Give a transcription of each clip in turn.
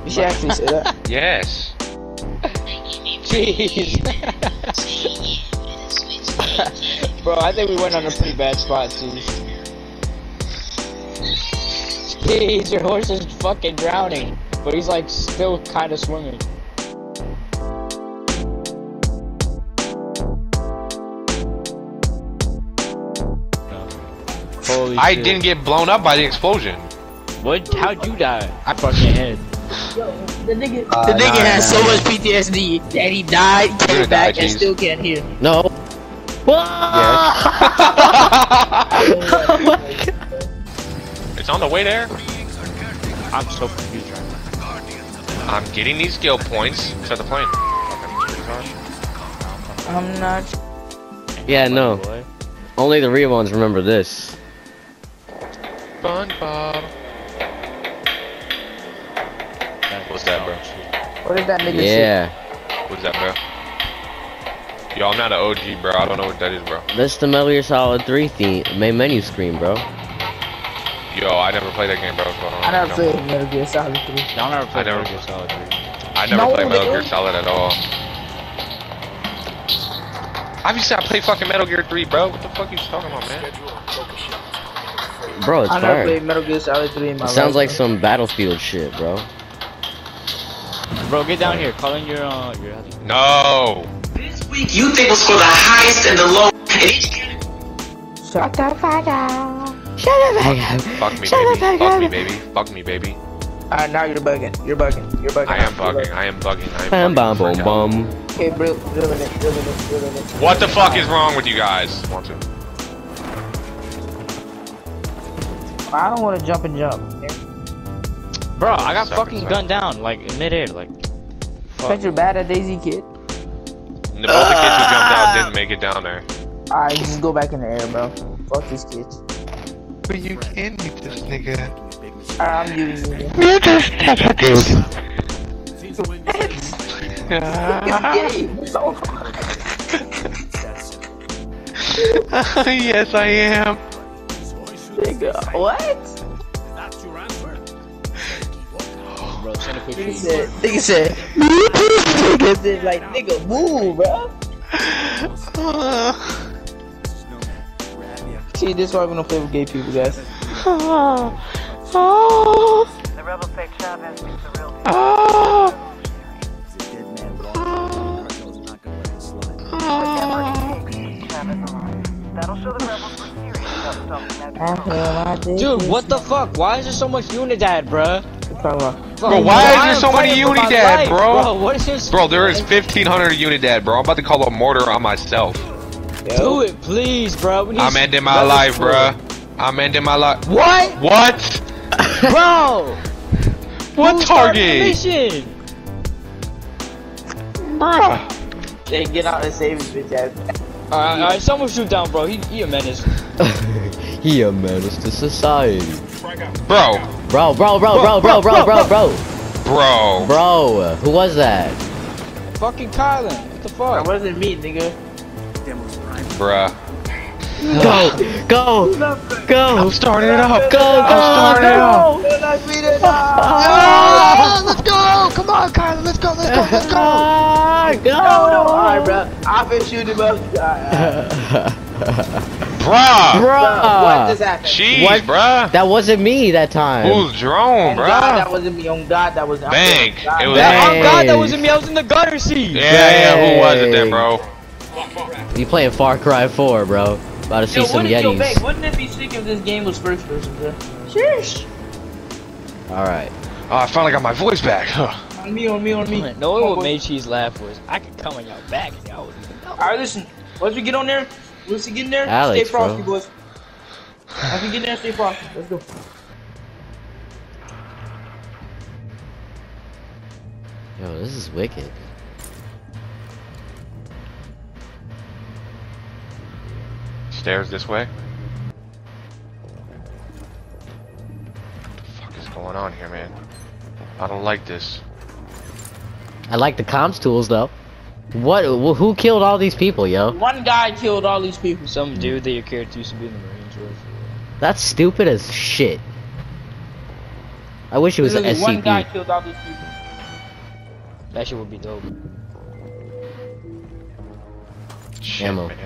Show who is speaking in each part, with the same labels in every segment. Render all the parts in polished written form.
Speaker 1: You should actually say that.
Speaker 2: Yes.
Speaker 1: Jeez. Bro, I think we went on a pretty bad spot, Cheese. Jeez, your horse is fucking drowning, but he's like still kind of swimming. Holy
Speaker 2: I
Speaker 1: shit.
Speaker 2: didn't get blown up by the explosion.
Speaker 1: What? How'd you die? I fucking head.
Speaker 3: The nigga has so much PTSD that he died, came back, and still can't hear.
Speaker 4: No.
Speaker 2: Yes. It's on the way there.
Speaker 1: I'm so confused right now.
Speaker 2: I'm getting these skill points. Start the plane.
Speaker 1: I'm not.
Speaker 4: Yeah, no. Only the real ones remember this.
Speaker 2: SpongeBob. What's that, bro?
Speaker 1: What is that nigga
Speaker 4: Yeah.
Speaker 2: What's that, bro? Yo, I'm not an OG, bro. I don't know what that is, bro.
Speaker 4: That's the Metal Gear Solid 3 theme, main menu screen, bro.
Speaker 2: Yo, I never played that game, bro. What's going on?
Speaker 1: I never played Metal Gear Solid 3. Y'all never played
Speaker 2: never-
Speaker 1: Metal Gear Solid 3.
Speaker 2: I never
Speaker 1: No,
Speaker 2: played Metal
Speaker 1: nigga.
Speaker 2: Gear Solid at all. Obviously, I played fucking Metal Gear 3, bro. What the fuck are you talking about, man?
Speaker 4: Bro, it's
Speaker 1: I never
Speaker 4: fire.
Speaker 1: played Metal Gear Solid 3 in my
Speaker 4: It
Speaker 1: life.
Speaker 4: sounds like
Speaker 1: bro.
Speaker 4: some Battlefield shit, bro.
Speaker 1: Bro, get down here. Call in your
Speaker 2: No.
Speaker 5: This week, you think will score the highest and the low in each category.
Speaker 1: Shut the fuck up.
Speaker 4: Shut up, man.
Speaker 2: Fuck me, baby. Fuck me, baby. Fuck me, baby.
Speaker 1: Alright, now you're bugging. You're bugging. You're bugging.
Speaker 2: I am bugging. I am bugging. I
Speaker 4: Bam,
Speaker 2: am
Speaker 4: bam,
Speaker 2: bugging.
Speaker 4: boom, boom.
Speaker 1: Okay, bro. Drilling it.
Speaker 2: What the fuck is wrong with you guys? Want to?
Speaker 1: I don't want to jump and jump. Bro, I got
Speaker 2: Suck,
Speaker 1: fucking
Speaker 2: suck.
Speaker 1: gunned down, like, in midair, like. Fuck, you're bad at Daisy, kid.
Speaker 2: Both the kids who jumped out didn't make it down there.
Speaker 1: Alright, just go back in the air, bro. Fuck these kids.
Speaker 2: But you can mute this nigga.
Speaker 1: Alright, I'm muting you.
Speaker 2: Mute this nigga, dude. Yes, I am.
Speaker 1: Nigga, what?
Speaker 3: Bro, send a quick
Speaker 1: Nigga said, nigga said, like, nigga, move, bro. See, this is why we don't play with gay people, guys.
Speaker 6: The rebels say Chavez is the real deal. Chavez alive. That'll show the rebels we're serious about stopping that.
Speaker 1: Dude, what the fuck? Why is there so much Unidad, bruh?
Speaker 2: Bro, why is there so many Unidad, bro?
Speaker 1: What is this?
Speaker 2: Bro, there is 1,500 Unidad, bro. I'm about to call a mortar on myself.
Speaker 1: Do it, please, bro. We need
Speaker 2: I'm ending my life, bro. I'm ending my life.
Speaker 1: What?
Speaker 2: What?
Speaker 1: Bro!
Speaker 2: What
Speaker 1: Who started the
Speaker 2: target?
Speaker 1: mission?
Speaker 2: Bruh.
Speaker 1: Hey, get out and save his bitch ass. Alright, someone shoot down, bro. He a menace.
Speaker 4: He a menace to society.
Speaker 2: Bro.
Speaker 4: Bro.
Speaker 2: Bro.
Speaker 4: Bro, who was that?
Speaker 1: Fucking Kylan. What the fuck? That wasn't me, nigga.
Speaker 2: Bruh.
Speaker 4: Go!
Speaker 2: I'm starting it up.
Speaker 4: Go!
Speaker 1: Let's go! Come on, Kylan. Let's go.
Speaker 4: Go!
Speaker 1: Alright, bro. I've been shooting him up.
Speaker 2: Bruh.
Speaker 1: What just happened?
Speaker 2: Jeez,
Speaker 4: What?
Speaker 2: bruh.
Speaker 4: That wasn't me that time.
Speaker 2: Who's drone,
Speaker 1: On God, that
Speaker 2: bruh?
Speaker 1: wasn't me. On God, that wasn't
Speaker 2: Bank. It was
Speaker 4: Bank.
Speaker 1: Oh God, that wasn't me. I was in the gutter seat.
Speaker 2: Yeah, who was it then, bro?
Speaker 4: You playing Far Cry 4, bro. About to see some Yetis.
Speaker 1: Wouldn't it be sick if this game was first person, bro? Sheesh.
Speaker 4: Alright.
Speaker 2: Oh, I finally got my voice back.
Speaker 1: On me. No, what made Cheese laugh was I could come on y'all back and y'all wouldn't even know. Alright, listen. Once we get on there, once we get in there,
Speaker 4: Alex,
Speaker 1: stay frosty,
Speaker 4: bro.
Speaker 1: boys. Once we get in there, stay frosty. Let's go.
Speaker 4: Yo, this is wicked.
Speaker 2: Stairs this way. What the fuck is going on here, man? I don't like this.
Speaker 4: I like the comms tools, though. What? Who killed all these people, yo?
Speaker 1: One guy killed all these people.
Speaker 3: Some dude that your character used to be in the Marines with.
Speaker 4: That's stupid as shit. I wish it was an
Speaker 1: Literally one guy
Speaker 4: SCP.
Speaker 1: killed all these people. That shit would be dope.
Speaker 2: Shit,
Speaker 4: Ammo.
Speaker 2: man.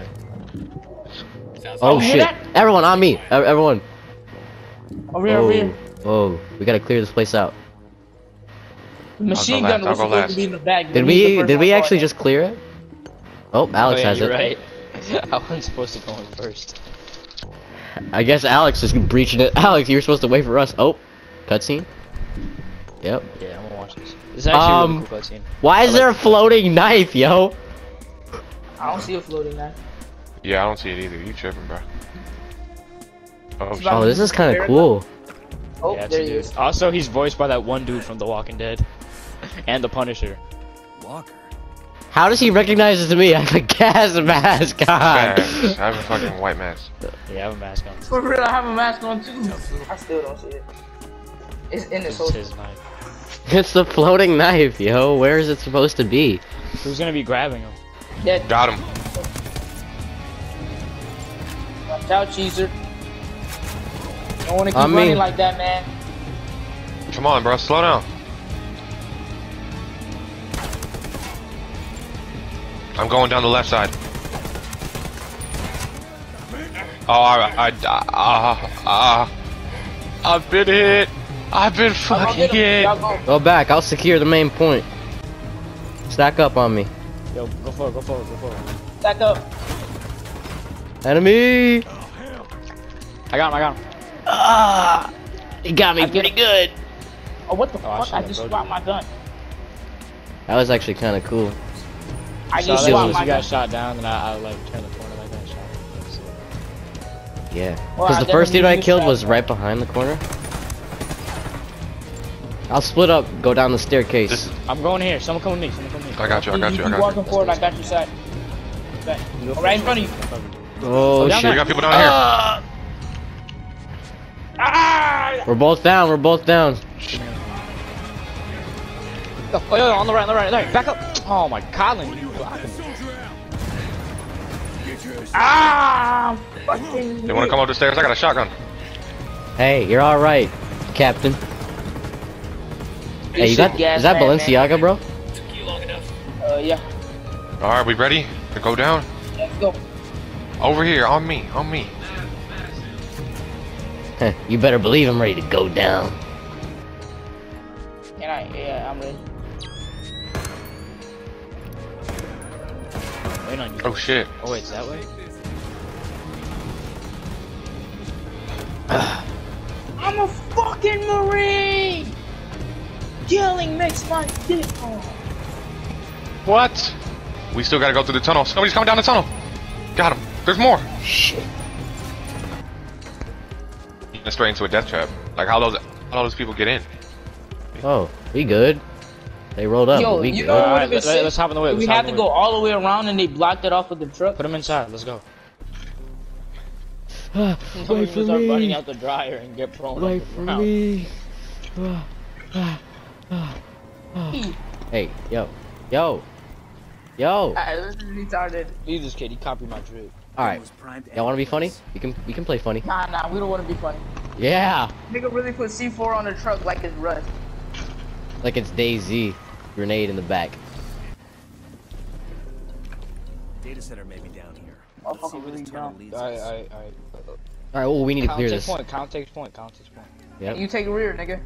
Speaker 4: Oh
Speaker 1: you hear
Speaker 4: shit!
Speaker 1: that?
Speaker 4: Everyone on me! Everyone!
Speaker 1: Over here, over here.
Speaker 4: Oh, we gotta clear this place out.
Speaker 1: The machine gun was supposed to be in the bag.
Speaker 4: Did we actually just clear it? Oh, Alex has
Speaker 1: you're
Speaker 4: it.
Speaker 1: Right. I wasn't supposed to go in first.
Speaker 4: I guess Alex is breaching it. Alex, you were supposed to wait for us. Oh, cutscene. Yep.
Speaker 1: Yeah, I'm gonna watch this. This is actually a really cool cutscene.
Speaker 4: Why is there a floating knife, yo?
Speaker 1: I don't see a floating knife.
Speaker 2: Yeah, I don't see it either. You tripping, bro. Oh, shit.
Speaker 4: Oh, this is kind of cool.
Speaker 1: Oh, yeah, there he is. Also, he's voiced by that one dude from The Walking Dead. And the Punisher.
Speaker 7: Walker.
Speaker 4: How does he recognize it to me? I have a gas mask on.
Speaker 2: I have a fucking white mask.
Speaker 1: Yeah, I have a mask on.
Speaker 3: For real, I have a mask on too. I still don't see it. It's in the
Speaker 1: This is
Speaker 3: social.
Speaker 1: his knife.
Speaker 4: It's the floating knife, yo. Where is it supposed to be?
Speaker 1: Who's gonna be grabbing him?
Speaker 3: Dead.
Speaker 2: Got him.
Speaker 3: Watch out, Cheeser. Don't wanna keep
Speaker 4: On me.
Speaker 3: running like that, man.
Speaker 2: Come on, bro. Slow down. I'm going down the left side. Oh, I've been hit. I've been fucking hit.
Speaker 4: Go back. I'll secure the main point. Stack up on me.
Speaker 1: Yo, go forward, go forward, go forward.
Speaker 3: Stack up.
Speaker 4: Enemy.
Speaker 1: I got him, I got him.
Speaker 4: He got me pretty good.
Speaker 3: Oh, what the
Speaker 1: I
Speaker 3: fuck? I
Speaker 1: should've
Speaker 3: just
Speaker 1: told
Speaker 3: swapped
Speaker 1: you.
Speaker 3: my gun.
Speaker 4: That was actually kind of cool.
Speaker 3: I
Speaker 1: So
Speaker 3: just
Speaker 1: that
Speaker 3: swapped
Speaker 1: was
Speaker 3: my
Speaker 1: you
Speaker 3: gun.
Speaker 1: got shot down, and I like turned the corner like that, shot.
Speaker 4: Yeah.
Speaker 3: Well,
Speaker 4: Because
Speaker 3: I
Speaker 4: the first dude I
Speaker 3: definitely
Speaker 4: killed
Speaker 3: used
Speaker 4: was
Speaker 3: that.
Speaker 4: right behind the corner. I'll split up. Go down the staircase.
Speaker 2: This is,
Speaker 1: I'm going here. Someone come with me. Someone come with me.
Speaker 2: I got you. I got you. I
Speaker 3: keep
Speaker 2: got
Speaker 3: walking
Speaker 2: you.
Speaker 3: forward. I got your side. Okay. Right in front of you.
Speaker 4: Oh
Speaker 1: down
Speaker 4: shit.
Speaker 2: We got people down here.
Speaker 3: Ah!
Speaker 4: We're both down. We're both down.
Speaker 1: Oh, yo, on the right, on the right, on the right. Back up. Oh my, Colin, you blocking me.
Speaker 3: Ah! Fucking.
Speaker 2: They want to come up the stairs? I got a shotgun.
Speaker 4: Hey, you're all right, Captain. Hey, you got?
Speaker 3: gas
Speaker 4: Is that
Speaker 3: man,
Speaker 4: Balenciaga, bro?
Speaker 3: Yeah.
Speaker 2: All right, we ready to go down?
Speaker 3: Let's go.
Speaker 2: Over here, on me, on me.
Speaker 4: Heh, you better believe I'm ready to go down.
Speaker 3: Yeah, I'm ready.
Speaker 1: Wait on you.
Speaker 2: Oh shit.
Speaker 1: Oh wait, it's that way?
Speaker 3: I'm a fucking Marine! Killing makes my dick hard.
Speaker 2: What? We still gotta go through the tunnel. Somebody's coming down the tunnel. Got him. There's more.
Speaker 4: Shit.
Speaker 2: Straight into a death trap. Like how those people get in?
Speaker 4: Oh, we good. They rolled up.
Speaker 3: Yo,
Speaker 4: but we
Speaker 3: you
Speaker 4: good.
Speaker 3: know what
Speaker 1: Alright,
Speaker 3: would've been
Speaker 1: let's hop in the way.
Speaker 3: We
Speaker 1: let's hop
Speaker 3: had
Speaker 1: in
Speaker 3: to
Speaker 1: the
Speaker 3: go
Speaker 1: way.
Speaker 3: all the way around and they blocked it off with the truck.
Speaker 1: Put him inside, let's go.
Speaker 4: Wait for
Speaker 1: Start running
Speaker 4: me.
Speaker 1: out the dryer and get prone
Speaker 4: Wait
Speaker 1: on
Speaker 4: for
Speaker 1: the ground.
Speaker 4: me. Hey, yo, yo, yo.
Speaker 3: This is retarded.
Speaker 1: Leave this kid, he copied my drip.
Speaker 4: All right, y'all want to be funny? We can play funny.
Speaker 3: Nah, we don't want to be funny.
Speaker 4: Yeah,
Speaker 3: Nigga really put C4 on the truck like it's rust.
Speaker 4: like it's DayZ. Grenade in the back.
Speaker 7: Data center may be down here.
Speaker 3: Oh,
Speaker 7: Let's see
Speaker 3: fucking
Speaker 7: where this
Speaker 3: really
Speaker 7: tunnel
Speaker 3: dumb.
Speaker 7: leads us.
Speaker 1: Alright.
Speaker 4: All right, well we need to
Speaker 1: Count
Speaker 4: clear
Speaker 1: takes
Speaker 4: this.
Speaker 1: point, count takes point, count takes point.
Speaker 4: Yep.
Speaker 3: You take a rear, nigga.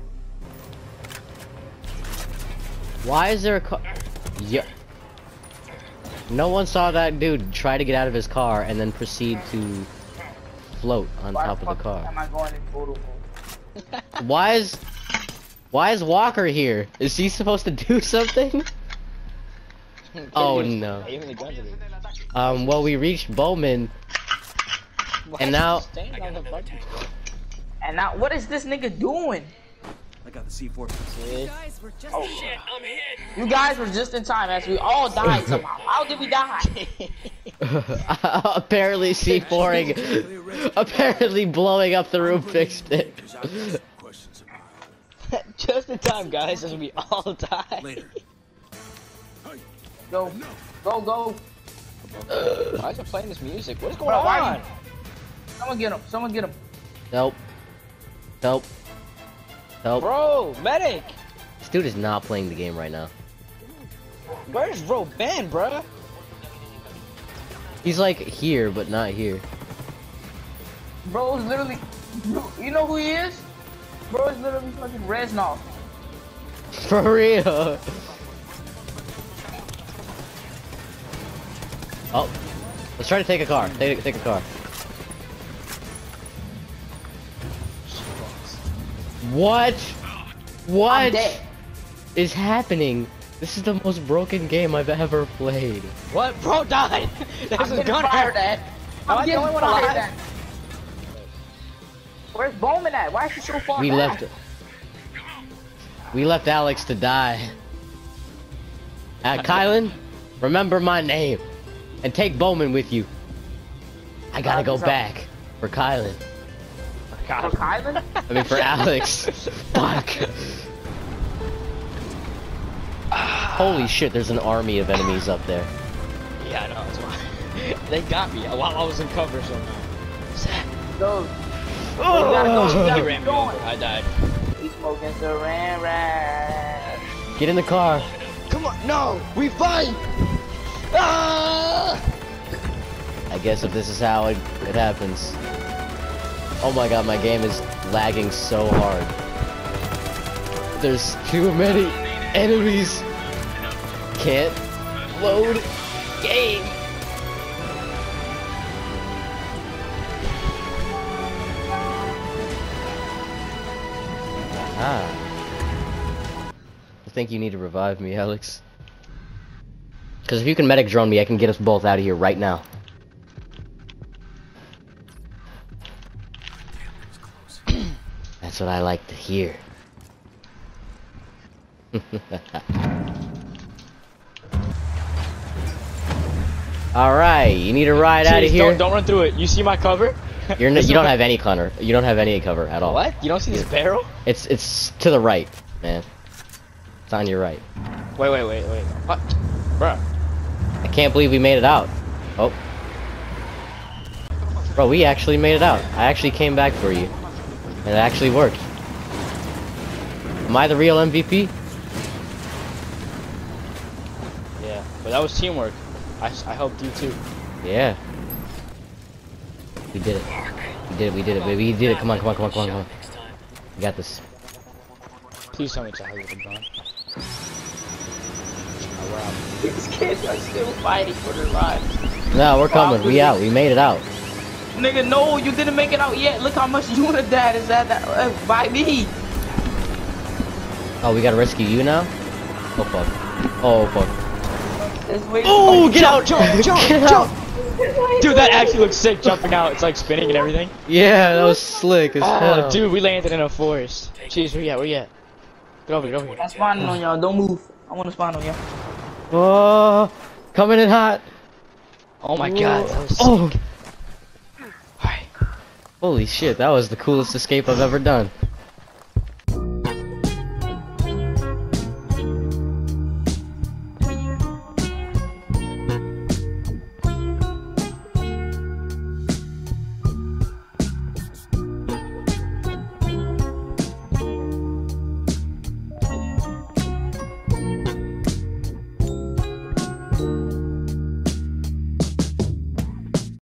Speaker 4: Why is there a car? Yeah. No one saw that dude try to get out of his car and then proceed to float on
Speaker 3: Why
Speaker 4: top
Speaker 3: the
Speaker 4: of the
Speaker 3: fuck
Speaker 4: car.
Speaker 3: am I going in photo mode?
Speaker 4: Why is Walker here? Is he supposed to do something? Oh no.
Speaker 1: Aiming the guns at it.
Speaker 4: Well we reached Bowman and now
Speaker 1: Stand on the button.
Speaker 3: And now, what is this nigga doing?
Speaker 7: I got the C4.
Speaker 3: Oh, shit, I'm hit. You guys were just in time as we all died somehow. How did we die?
Speaker 4: apparently C4ing apparently blowing up the room fixed it.
Speaker 1: Just in time, guys, as we all die.
Speaker 3: Go.
Speaker 1: Why is it playing this music? What is going
Speaker 3: Bro, why
Speaker 1: on?
Speaker 3: Someone get him.
Speaker 4: Nope. Help.
Speaker 1: Bro, medic!
Speaker 4: This dude is not playing the game right now.
Speaker 1: Where's Roban, bruh?
Speaker 4: He's like here, but not here.
Speaker 3: Bro's literally, you know who he is? Bro is literally fucking Reznov.
Speaker 4: For real. Oh, let's try to take a car. Take a car. What? What is happening? This is the most broken game I've ever played.
Speaker 1: What? Bro died! There's a gunner!
Speaker 3: I'm getting fired at. Where's Bowman at? Why is she so far back?
Speaker 4: We left Alex to die. Kylan, remember my name. And take Bowman with you. I gotta go back for Kylan.
Speaker 3: For Kylan?
Speaker 4: I mean for Alex. Fuck. Holy shit, there's an army of enemies up there.
Speaker 1: Yeah, I know, that's why. They got me while I was in cover somehow.
Speaker 3: Go.
Speaker 1: He ran me over. I died.
Speaker 3: We smoking saran wrap.
Speaker 4: Get in the car.
Speaker 1: Come on, no! We fight! Ah!
Speaker 4: I guess if this is how it happens. Oh my god, my game is lagging so hard. There's too many enemies. Can't load game. Ah. I think you need to revive me, Alex. Because if you can medic drone me, I can get us both out of here right now. That's what I like to hear. Alright, you need to ride out of here.
Speaker 1: Don't run through it. You see my cover?
Speaker 4: You don't have any cover. You don't have any cover at all.
Speaker 1: What? You don't see this barrel?
Speaker 4: It's to the right, man. It's on your right.
Speaker 1: Wait. What? Bruh.
Speaker 4: I can't believe we made it out. Oh. Bro, we actually made it out. I actually came back for you. And it actually worked. Am I the real MVP?
Speaker 1: Yeah, but that was teamwork. I helped you too.
Speaker 4: Yeah. We did it. We did it, baby. We did it. Come on. We got this.
Speaker 1: Please tell me it's a hazard gun.
Speaker 3: These kids are still fighting for their lives.
Speaker 4: No, we're coming. We out. We made it out.
Speaker 3: Nigga, no, you didn't make it out yet. Look how much unit that is at by me.
Speaker 4: Oh, we gotta rescue you now? Oh fuck. Oh fuck.
Speaker 1: Oh, get out! Jump! Dude, that actually looks sick jumping out. It's like spinning and everything.
Speaker 4: Yeah, that was slick as hell.
Speaker 1: Dude, we landed in a forest. Jeez, where you at? Get over here,
Speaker 3: I'm spawning on y'all. Don't move. I want to spawn on y'all.
Speaker 4: Oh, coming in hot.
Speaker 1: Oh my god, that was sick.
Speaker 4: Oh. Holy shit, that was the coolest escape I've ever done.